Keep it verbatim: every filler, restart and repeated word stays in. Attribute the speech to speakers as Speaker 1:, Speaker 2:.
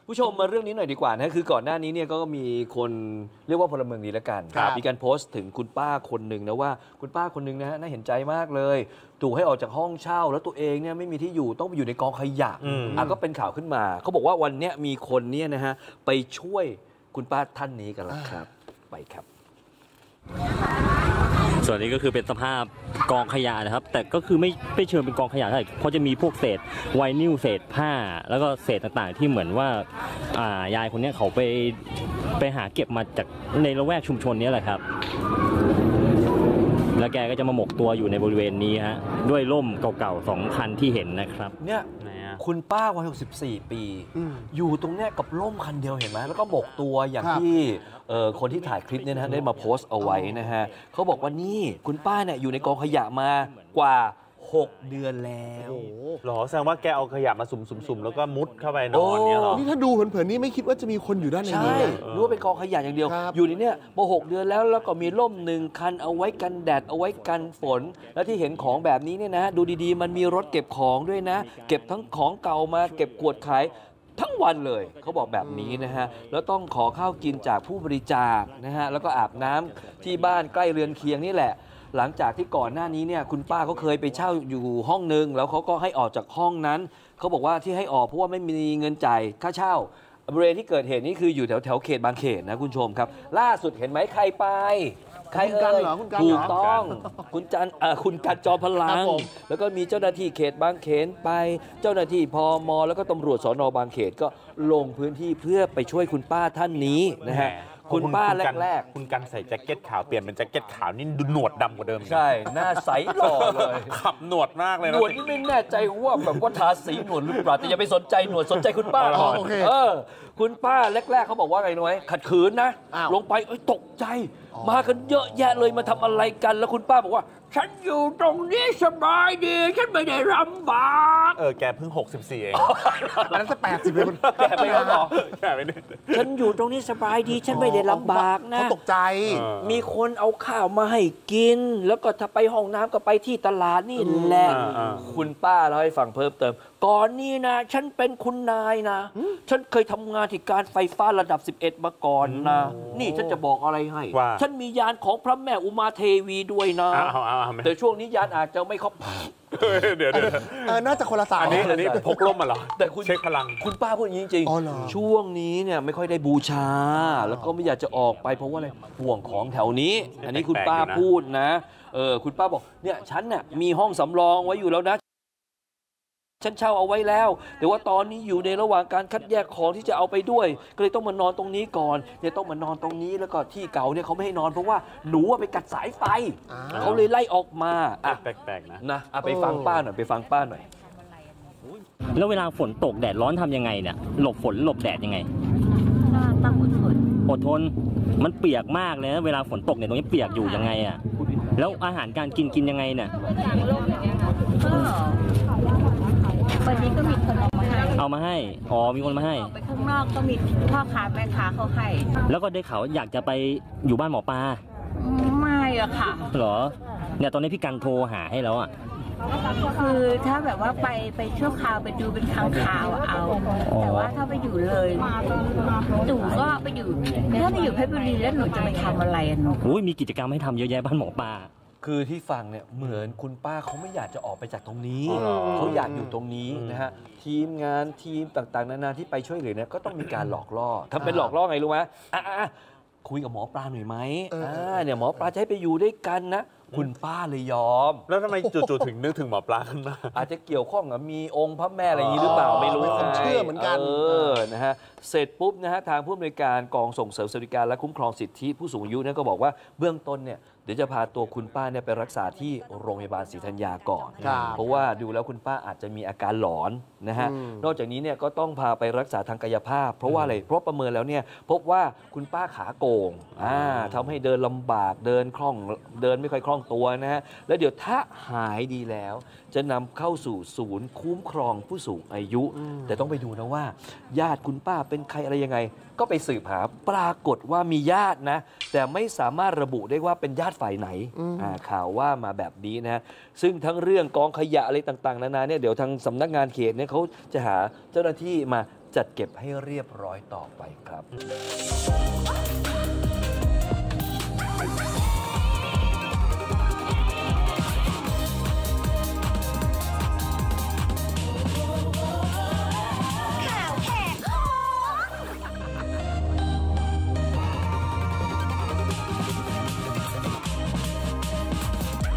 Speaker 1: ผู้ชมมาเรื่องนี้หน่อยดีกว่านะคือก่อนหน้านี้เนี่ยก็มีคนเรียกว่าพลเมืองดีแล้วกันมีการโพสต์ถึงคุณป้าคนหนึ่งนะว่าคุณป้าคนหนึ่งนะฮะน่าเห็นใจมากเลยถูกให้ออกจากห้องเช่าแล้วตัวเองเนี่ยไม่มีที่อยู่ต้องไปอยู่ในกองขยะอ่ะก็เป็นข่าวขึ้นมาเขาบอกว่าวันนี้มีคนเนี่ยนะฮะไปช่วยคุณป้าท่านนี้กันแล้วครับไปครับ
Speaker 2: ส่วนนี้ก็คือเป็นสภาพกองขยะนะครับแต่ก็คือไม่ไม่เชิงเป็นกองขยะเท่าไหร่เพราะจะมีพวกเศษไวนิลเศษผ้าแล้วก็เศษต่างๆที่เหมือนว่าอ่ายายคนนี้เขาไปไปหาเก็บมาจากในละแวกชุมชนนี้แหละครับแล้วแกก็จะมาหมกตัวอยู่ในบริเวณนี้ฮะด้วยร่มเก่าๆสองคันที่เห็นนะครับ
Speaker 1: เนี่ยคุณป้าวัยหกสิบสี่ปีอยู่ตรงเนี้ยกับร่มคันเดียวเห็นไหมแล้วก็หมกตัวอย่างที่คนที่ถ่ายคลิปเนี่ยนะได้มาโพสต์เอาไว้นะฮะเขาบอกว่านี่คุณป้าเนี่ยอยู่ในกองขยะมากว่าหกเดือนแล้ว
Speaker 3: หรอแสดงว่าแกเอาขยะมาสุ่มๆแล้วก็มุดเข้าไปนอนเนี่ยหรอ
Speaker 4: นี่ถ้าดูเผินๆนี่ไม่คิดว่าจะมีคนอยู่ด้านในนี้
Speaker 1: ใช่รู้ว่าเป็นกองขยะอย่างเดียวอยู่ในนี้มาหกเดือนแล้วแล้วก็มีร่มหนึ่งคันเอาไว้กันแดดเอาไว้กันฝนแล้วที่เห็นของแบบนี้เนี่ยนะดูดีๆมันมีรถเก็บของด้วยนะเก็บทั้งของเก่ามาเก็บขวดขายทั้งวันเลยเขาบอกแบบนี้นะฮะแล้วต้องขอข้าวกินจากผู้บริจาคนะฮะแล้วก็อาบน้ำที่บ้านใกล้เรือนเคียงนี่แหละหลังจากที่ก่อนหน้านี้เนี่ยคุณป้าเขาเคยไปเช่าอยู่ห้องนึงแล้วเขาก็ให้ออกจากห้องนั้นเขาบอกว่าที่ให้ออกเพราะว่าไม่มีเงินจ่ายค่าเช่าบริเวณที่เกิดเหตุนี้คืออยู่แถวแถวเขตบางเขตนะคุณชมครับล่าสุดเห็นไหมใครไปใครเอ่ยถูกต้องคุณจันคุณกันจอพลังแล้วก็มีเจ้าหน้าที่เขตบางเขนไปเจ้าหน้าที่พมแล้วก็ตำรวจสนบางเขตก็ลงพื้นที่เพื่อไปช่วยคุณป้าท่านนี้นะฮะคุณป้าแรก
Speaker 3: ๆคุณกันใส่แจ็คเก็ตขาวเปลี่ยนเป็นแจ็คเก็ตขาวนี่ดูหนวดดำกว่าเดิม
Speaker 1: ใช่หน้าใสหล่อเลย
Speaker 3: ขับหนวดมากเลยนะ
Speaker 1: หนวดนี่ไม่แน่ใจว่าแบบว่าทาสีหนวดหรือเปล่าแต่อย่าไปสนใจหนวดสนใจคุณป้าก่อนเออคุณป้าแรกๆเขาบอกว่าไงรู้ไหมขัดขืนนะลงไปเอ้ยตกใจมากันเยอะแยะเลยมาทำอะไรกันแล้วคุณป้าบอกว่าฉันอยู่ตรงนี้สบายดีฉันไม่ได้ลำบาก
Speaker 3: เออแกเพิ่งหกสิบสี่เอง
Speaker 4: อันนั้นจะแปดสิบเลย
Speaker 1: แกไม่รู้หรอ
Speaker 3: แกไม่ได้
Speaker 1: ฉันอยู่ตรงนี้สบายดีฉันไม่ได้ลำบากนะ
Speaker 4: เขาตกใจ
Speaker 1: มีคนเอาข้าวมาให้กินแล้วก็ถ้าไปห้องน้ำก็ไปที่ตลาดนี่แหละคุณป้าเล่าให้ฟังเพิ่มเติมก่อนนี้นะฉันเป็นคุณนายนะฉันเคยทำงานที่การไฟฟ้าระดับสิบเอ็ดมาก่อนนะนี่ฉันจะบอกอะไรให้ฉันมียานของพระแม่อุมาเทวีด้วยนะแต่ช่วงนี้ยานอาจจะไม่ครบ
Speaker 3: เดี๋ยวเดี๋ยว
Speaker 4: เออน่าจะคนละสาย
Speaker 3: อันนี้อันนี้พกล่มมาเหรอ
Speaker 1: แต่คุณ
Speaker 3: เช็คพลัง
Speaker 1: คุณป้าพูดอย่างนี้จริงช่วงนี้เนี่ยไม่ค่อยได้บูชาแล้วก็ไม่อยากจะออกไปเพราะว่าอะไรห่วงของแถวนี้อันนี้คุณป้าพูดนะเออคุณป้าบอกเนี่ยฉันเนี่ยมีห้องสำรองไว้อยู่แล้วนะฉันเช่าเอาไว้แล้วแต่ว่าตอนนี้อยู่ในระหว่างการคัดแยกของที่จะเอาไปด้วยก็เลยต้องมานอนตรงนี้ก่อนเนี่ยต้องมานอนตรงนี้แล้วก็ที่เก่าเนี่ยเขาไม่ให้นอนเพราะว่าหนูไปกัดสายไฟเขาเลยไล่ออกมาอ่ะ
Speaker 3: แปลกๆนะ
Speaker 1: นะไปฟังป้าหน่อยไปฟังป้าหน่อย
Speaker 2: แล้วเวลาฝนตกแดดร้อนทำยังไงเนี่ยหลบฝนหลบแดดยังไง
Speaker 5: ต้องอดทน
Speaker 2: อดทนมันเปียกมากเลยนะเวลาฝนตกเนี่ยตรงนี้เปียกอยู่ยังไงอ่ะแล้วอาหารการกินกินยังไงเนี่ย
Speaker 5: วันนี้ก็มีคนเอามาให้
Speaker 2: เอามาให้อ๋อมีคนมาให้
Speaker 5: ไปข้างนอกก็มีพ่อค้าแม่ค้าเขาให้
Speaker 2: แล้วก็ได้ข่าวอยากจะไปอยู่บ้านหมอปลา
Speaker 5: ไม่อะค่ะ
Speaker 2: เหรอเนี่ยตอนนี้พี่กันโทรหาให้แล้วอ่ะ
Speaker 5: คือถ้าแบบว่าไปไปชั่วคราวไปดูเป็นครั้งคราวเอาแต่ว่าถ้าไปอยู่เลยหนูก็ไปอยู่ถ้าไปอยู่เพชรบุรีแล้วหนูจะไปทำอะไรอ่ะหนู
Speaker 2: อุ้ยมีกิจกรรมให้ทำเยอะแยะบ้านหมอปลา
Speaker 1: คือที่ฟังเนี่ยเหมือนคุณป้าเขาไม่อยากจะออกไปจากตรงนี้เขาอยากอยู่ตรงนี้นะฮะทีมงานทีมต่างๆนานาที่ไปช่วยเหลือเนี่ยก็ต้องมีการหลอกล่อทำเป็นหลอกล่อไงรู้ไหมอ่ะคุยกับหมอปลาหน่อยไหมอ่าเนี่ยหมอปลาจะให้ไปอยู่ด้วยกันนะคุณป้าเลยยอม
Speaker 3: แล้วทำไมจู่ๆถึงนึกถึงหมอปลาขึ้นมา
Speaker 1: อาจจะเกี่ยวข้องกับมีองค์พระแม่อะไรอย่างนี้หรือเปล่าไม่รู้
Speaker 4: ความเชื่อเหมือนกัน
Speaker 1: เออนะฮะเสร็จปุ๊บนะฮะทางผู้อำนวยการกองส่งเสริมสวัสดิการและคุ้มครองสิทธิผู้สูงอายุเนี่ยก็บอกว่าเบื้องต้นเนี่ยเดี๋ยวจะพาตัวคุณป้าเนี่ยไปรักษาที่โรงพยาบาลศรีธัญญาก่อนเพราะว่าดูแล้วคุณป้าอาจจะมีอาการหลอนนะฮะนอกจากนี้เนี่ยก็ต้องพาไปรักษาทางกายภาพเพราะว่าอะไรเพราะประเมินแล้วเนี่ยพบว่าคุณป้าขาโก่งอ่าทำให้เดินลำบากเดินคล่องเดินไม่ค่อยคล่องตัวนะฮะแล้วเดี๋ยวถ้าหายดีแล้วจะนำเข้าสู่ศูนย์คุ้มครองผู้สูงอายุแต่ต้องไปดูนะว่าญาติคุณป้าเป็นใครอะไรยังไงก็ไปสืบหาปรากฏว่ามีญาตินะแต่ไม่สามารถระบุได้ว่าเป็นญาติฝ่ายไหนข่าวว่ามาแบบนี้นะซึ่งทั้งเรื่องกองขยะอะไรต่างๆนานาเนี่ยเดี๋ยวทางสำนักงานเขตเนี่ยเขาจะหาเจ้าหน้าที่มาจัดเก็บให้เรียบร้อยต่อไปครับ